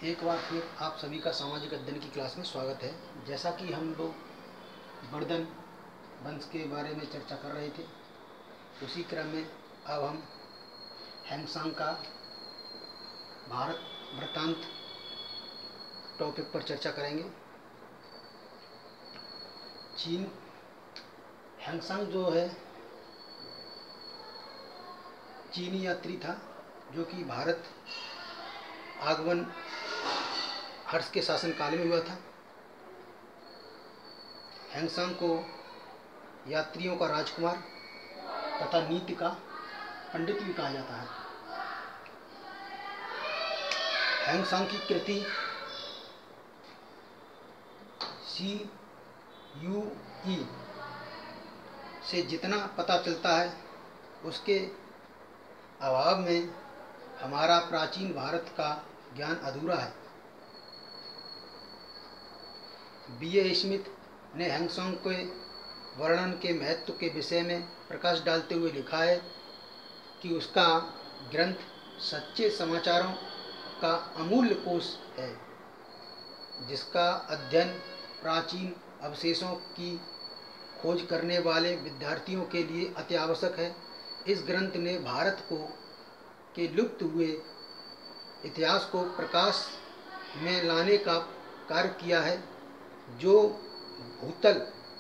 एक बार फिर आप सभी का सामाजिक अध्ययन की क्लास में स्वागत है। जैसा कि हम लोग वर्धन वंश के बारे में चर्चा कर रहे थे, उसी क्रम में अब हम हैंगसांग का भारत वृत्तांत टॉपिक पर चर्चा करेंगे। चीन हैंगसांग जो है चीनी यात्री था जो कि भारत आगमन हर्ष के शासन काल में हुआ था। हैंगसांग को यात्रियों का राजकुमार तथा नीति का पंडित भी कहा जाता है। हैंगसांग की कृति CUE से जितना पता चलता है, उसके अभाव में हमारा प्राचीन भारत का ज्ञान अधूरा है। B.A. स्मिथ ने हैंगसांग के वर्णन के महत्व के विषय में प्रकाश डालते हुए लिखा है कि उसका ग्रंथ सच्चे समाचारों का अमूल्य कोश है, जिसका अध्ययन प्राचीन अवशेषों की खोज करने वाले विद्यार्थियों के लिए अति आवश्यक है। इस ग्रंथ ने भारत के लुप्त हुए इतिहास को प्रकाश में लाने का कार्य किया है, जो भूतल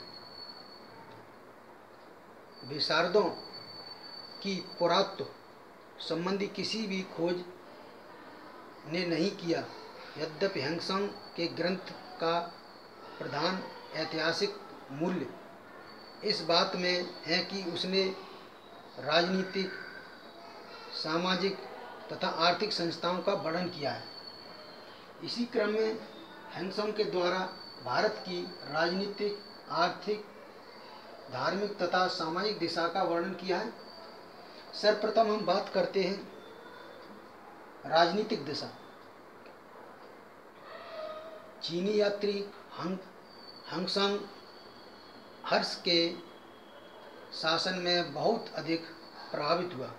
विशारदों की पुरातत्व संबंधी किसी भी खोज ने नहीं किया। यद्यपि हैंगसांग के ग्रंथ का प्रधान ऐतिहासिक मूल्य इस बात में है कि उसने राजनीतिक, सामाजिक तथा आर्थिक संस्थाओं का वर्णन किया है। इसी क्रम में हैंगसांग के द्वारा भारत की राजनीतिक, आर्थिक, धार्मिक तथा सामाजिक दिशा का वर्णन किया है। सर्वप्रथम हम बात करते हैं राजनीतिक दिशा। चीनी यात्री हैंगसांग हर्ष के शासन में बहुत अधिक प्रभावित हुआ।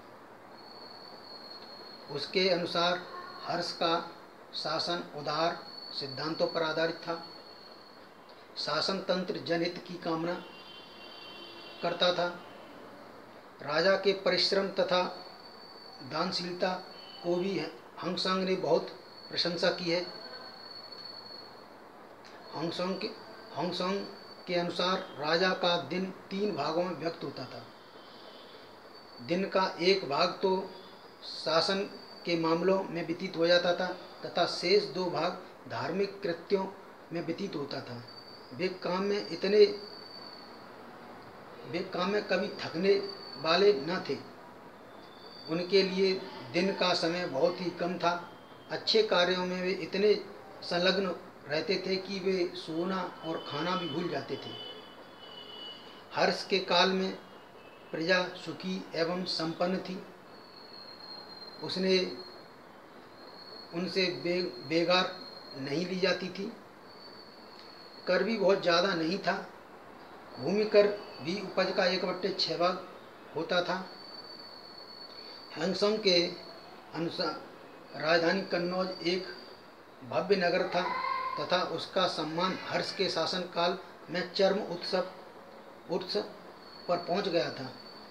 उसके अनुसार हर्ष का शासन उदार सिद्धांतों पर आधारित था। शासन तंत्र जनहित की कामना करता था। राजा के परिश्रम तथा दानशीलता को भी हैंगसांग ने बहुत प्रशंसा की है। हैंगसांग के अनुसार राजा का दिन 3 भागों में व्यक्त होता था। दिन का एक भाग तो शासन के मामलों में व्यतीत हो जाता था तथा शेष 2 भाग धार्मिक कृत्यों में व्यतीत होता था। वे काम में कभी थकने वाले न थे। उनके लिए दिन का समय बहुत ही कम था। अच्छे कार्यों में वे इतने संलग्न रहते थे कि वे सोना और खाना भी भूल जाते थे। हर्ष के काल में प्रजा सुखी एवं संपन्न थी। उनसे बेगार नहीं ली जाती थी। कर भी बहुत ज़्यादा नहीं था। भूमि कर भी उपज का 1/6 भाग होता था। हैंगसांग के अनुसार राजधानी कन्नौज एक भव्य नगर था तथा उसका सम्मान हर्ष के शासन काल में चरम उत्सव पर पहुंच गया था।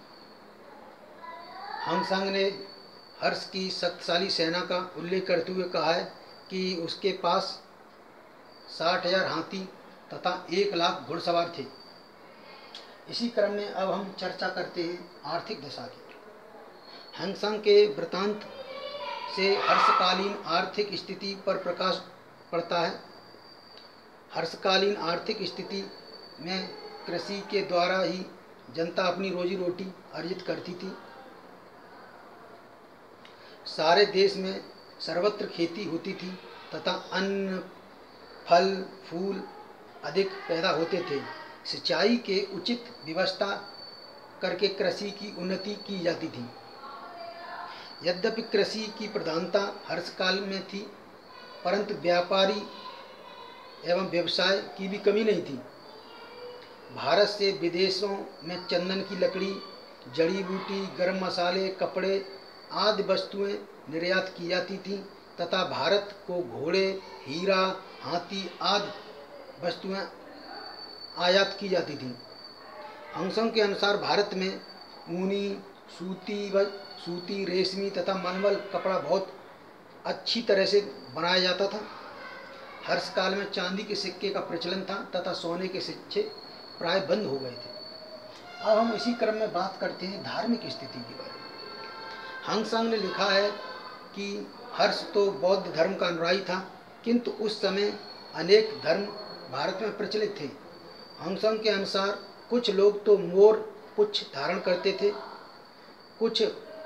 हैंगसांग ने हर्ष की शक्तिशाली सेना का उल्लेख करते हुए कहा है कि उसके पास 60,000 हाथी तथा 1 लाख घुड़सवार थे। इसी क्रम में अब हम चर्चा करते हैं आर्थिक दशा की। हैंगसांग के वृत्तांत से हर्षकालीन आर्थिक स्थिति पर प्रकाश पड़ता है। हर्षकालीन आर्थिक स्थिति में कृषि के द्वारा ही जनता अपनी रोजी रोटी अर्जित करती थी। सारे देश में सर्वत्र खेती होती थी तथा अन्न, फल, फूल अधिक पैदा होते थे। सिंचाई के उचित व्यवस्था करके कृषि की उन्नति की जाती थी। यद्यपि कृषि की प्रधानता हर्षकाल में थी, परंतु व्यापारी एवं व्यवसाय की भी कमी नहीं थी। भारत से विदेशों में चंदन की लकड़ी, जड़ी बूटी, गर्म मसाले, कपड़े आदि वस्तुएं निर्यात की जाती थीं। तथा भारत को घोड़े, हीरा, हाथी आदि वस्तुएं आयात की जाती थीं। हंगसेंग के अनुसार भारत में ऊनी, सूती, रेशमी तथा मलमल कपड़ा बहुत अच्छी तरह से बनाया जाता था। हर्ष काल में चांदी के सिक्के का प्रचलन था तथा सोने के सिक्के प्राय बंद हो गए थे। अब हम इसी क्रम में बात करते हैं धार्मिक स्थिति के बारे में। हंगसेंग ने लिखा है कि हर्ष तो बौद्ध धर्म का अनुयायी था, किंतु उस समय अनेक धर्म भारत में प्रचलित थे। हंगसेंग के अनुसार कुछ लोग तो मोर पुच्छ धारण करते थे, कुछ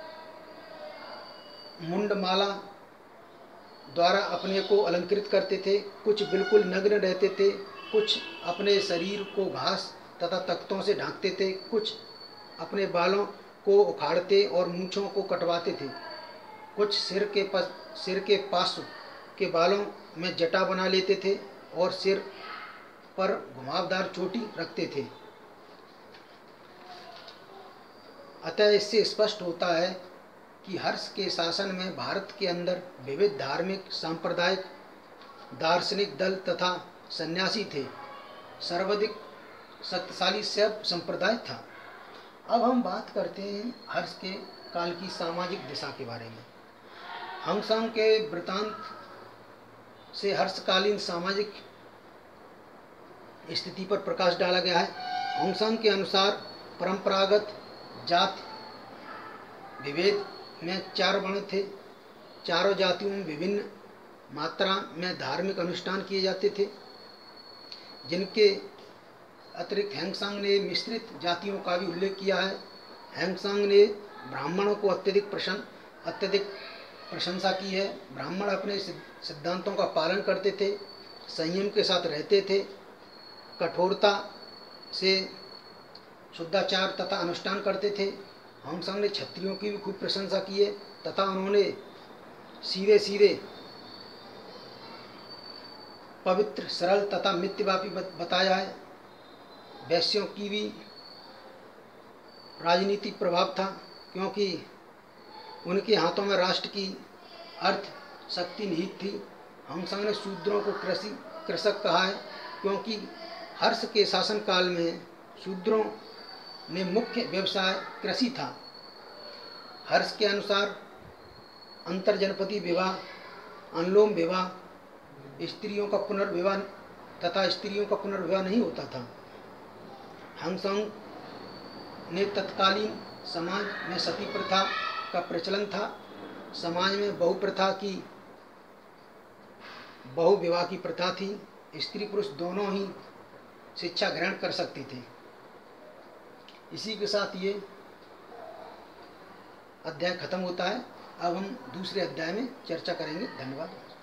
मुंडमाला द्वारा अपने को अलंकृत करते थे, कुछ बिल्कुल नग्न रहते थे, कुछ अपने शरीर को घास तथा तख्तों से ढांकते थे, कुछ अपने बालों को उखाड़ते और मूंछों को कटवाते थे, कुछ सिर के पास के बालों में जटा बना लेते थे और सिर पर घुमावदार चोटी रखते थे। अतः इससे स्पष्ट होता है कि हर्ष के शासन में भारत के अंदर विविध धार्मिक, सांप्रदायिक, दार्शनिक दल तथा सन्यासी थे। सर्वाधिक शक्तिशाली शैव संप्रदाय था। अब हम बात करते हैं हर्ष के काल की सामाजिक दिशा के बारे में। हंगसेंग के वृत्तांत से हर्षकालीन सामाजिक स्थिति पर प्रकाश डाला गया है। हंगसेंग के अनुसार परंपरागत जाति विभेद में 4 वर्ण थे। चारों जातियों में विभिन्न मात्रा में धार्मिक अनुष्ठान किए जाते थे। जिनके अतिरिक्त हंगसेंग ने मिश्रित जातियों का भी उल्लेख किया है। हंगसेंग ने ब्राह्मणों को अत्यधिक प्रशंसा की है। ब्राह्मण अपने सिद्धांतों का पालन करते थे, संयम के साथ रहते थे, कठोरता से शुद्धाचार तथा अनुष्ठान करते थे। हंगसेंग ने क्षत्रियों की भी खूब प्रशंसा की है तथा उन्होंने सीधे सीधे पवित्र, सरल तथा मितव्यापी बताया है। वैश्यों की भी राजनीतिक प्रभाव था, क्योंकि उनके हाथों में राष्ट्र की अर्थ शक्ति निहित थी। हंगसेंग ने शूद्रों को कृषक कहा है, क्योंकि हर्ष के शासनकाल में शूद्रों में मुख्य व्यवसाय कृषि था। हर्ष के अनुसार अंतर्जनपदी विवाह, अनुलोम विवाह, स्त्रियों का पुनर्विवाह नहीं होता था। हंगसेंग ने तत्कालीन समाज में सती प्रथा का प्रचलन था। समाज में बहुविवाह की प्रथा थी। स्त्री पुरुष दोनों ही शिक्षा ग्रहण कर सकते थे। इसी के साथ ये अध्याय खत्म होता है। अब हम दूसरे अध्याय में चर्चा करेंगे। धन्यवाद।